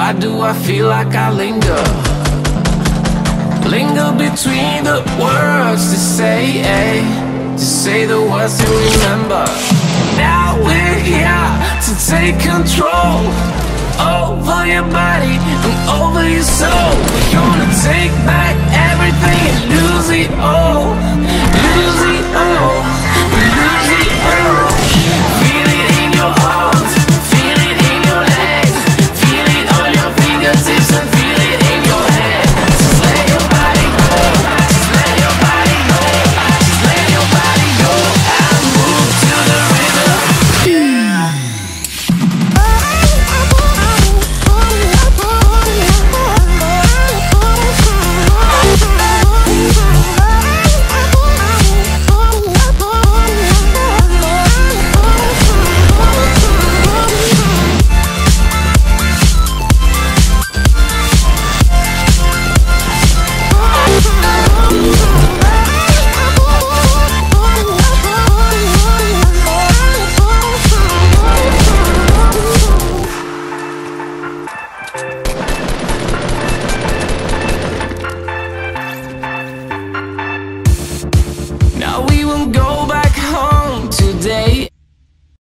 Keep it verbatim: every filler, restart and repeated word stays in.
Why do I feel like I linger? Linger between the words to say, eh? To say the words to remember. Now we're here to take control over your body and over your soul. We're gonna take back everything and lose it all, lose it all.